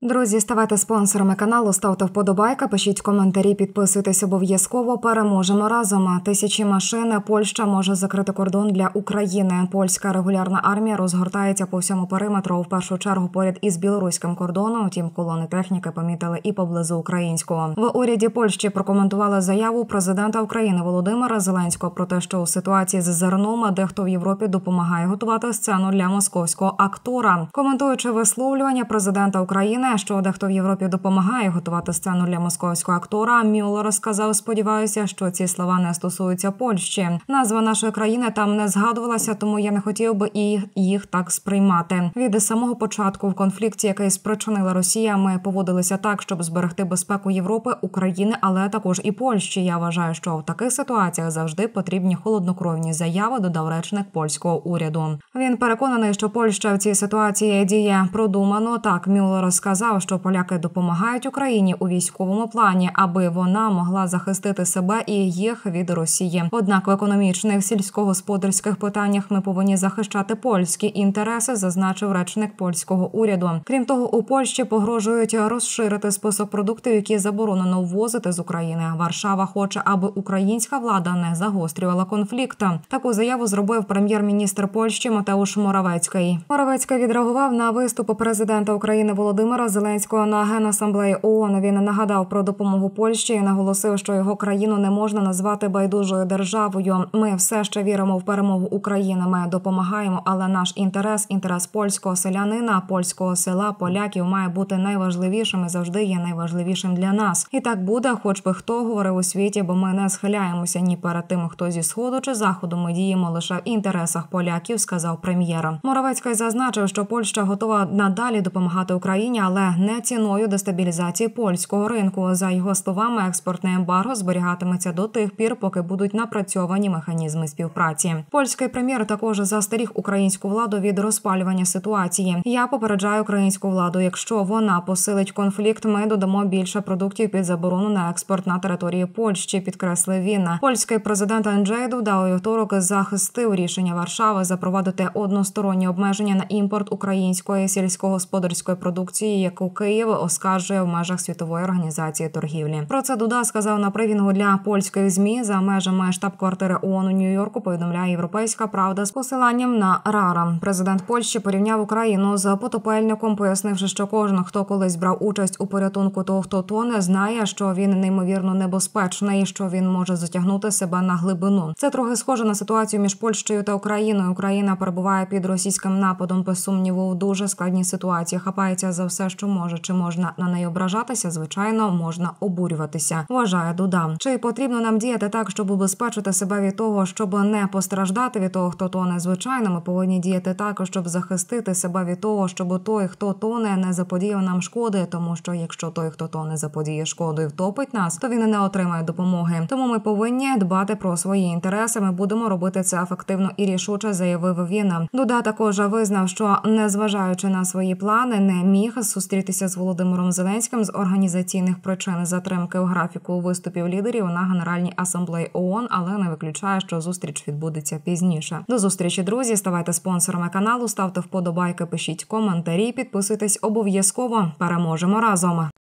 Друзі, ставайте спонсорами каналу, ставте вподобайка, пишіть коментарі, підписуйтесь обов'язково. Переможемо разом. Тисячі машин. Польща може закрити кордон для України. Польська регулярна армія розгортається по всьому периметру, в першу чергу поряд із білоруським кордоном. Утім, колони техніки помітили і поблизу українського. В уряді Польщі прокоментували заяву президента України Володимира Зеленського про те, що у ситуації з зерном дехто в Європі допомагає готувати сцену для московського актора. Коментуючи висловлювання президента України, що дехто в Європі допомагає готувати сцену для московського актора, Мюллер сказав: "Сподіваюся, що ці слова не стосуються Польщі. Назва нашої країни там не згадувалася, тому я не хотів би і їх так сприймати. Від самого початку в конфлікті, який спричинила Росія, ми поводилися так, щоб зберегти безпеку Європи, України, але також і Польщі. Я вважаю, що в таких ситуаціях завжди потрібні холоднокровні заяви", додав речник польського уряду. Він переконаний, що Польща в цій ситуації діє продумано. Так, Мюллер сказав, що поляки допомагають Україні у військовому плані, аби вона могла захистити себе і їх від Росії. Однак в економічних, сільськогосподарських питаннях ми повинні захищати польські інтереси, зазначив речник польського уряду. Крім того, у Польщі погрожують розширити список продуктів, які заборонено ввозити з України. Варшава хоче, аби українська влада не загострювала конфлікт. Таку заяву зробив прем'єр-міністр Польщі Матеуш Моравецький. Моравецький відреагував на виступ президента України Володимира Зеленського на Генасамблеї ООН. Він нагадав про допомогу Польщі і наголосив, що його країну не можна назвати байдужою державою. Ми все ще віримо в перемогу України. Ми допомагаємо, але наш інтерес польського селянина, польського села, поляків має бути найважливішим і завжди є найважливішим для нас. І так буде, хоч би хто говорив у світі, бо ми не схиляємося ні перед тим, хто зі сходу чи заходу. Ми діємо лише в інтересах поляків, сказав прем'єр. Моравецький зазначив, що Польща готова надалі допомагати Україні, але не ціною дестабілізації польського ринку. За його словами, експортне ембарго зберігатиметься до тих пір, поки будуть напрацьовані механізми співпраці. Польський прем'єр також застеріг українську владу від розпалювання ситуації. "Я попереджаю українську владу, якщо вона посилить конфлікт, ми додамо більше продуктів під заборону на експорт на території Польщі", підкреслив він. Польський президент Анджей Дуда у вівторок захистив рішення Варшави запровадити односторонні обмеження на імпорт української сільськогосподарської продукції, яку Київ оскаржує в межах Світової організації торгівлі. Про це Дуда сказав на брифінгу для польських ЗМІ. За межами штаб-квартири ООН у Нью-Йорку повідомляє «Європейська правда» з посиланням на Рара. Президент Польщі порівняв Україну з потопельником, пояснивши, що кожен, хто колись брав участь у порятунку того, хто тоне, знає, що він неймовірно небезпечний, що він може затягнути себе на глибину. Це трохи схоже на ситуацію між Польщею та Україною. Україна перебуває під російським нападом, без сумніву, в дуже складній ситуації. Хапається за все, що може. Чи можна на неї ображатися? Звичайно, можна обурюватися, вважає Дуда. Чи потрібно нам діяти так, щоб убезпечити себе від того, щоб не постраждати від того, хто тоне? Звичайно, ми повинні діяти так, щоб захистити себе від того, щоб той, хто тоне, не заподіяв нам шкоди, тому що якщо той, хто тоне, заподіє шкоду і втопить нас, то він не отримає допомоги. Тому ми повинні дбати про свої інтереси, ми будемо робити це ефективно і рішуче, заявив він. Дуда також визнав, що, незважаючи на свої плани, не міг зустрітися з Володимиром Зеленським з організаційних причин затримки у графіку виступів лідерів на Генеральній асамблеї ООН, але не виключає, що зустріч відбудеться пізніше. До зустрічі, друзі, ставайте спонсорами каналу, ставте вподобайки, пишіть коментарі, підписуйтесь обов'язково. Переможемо разом!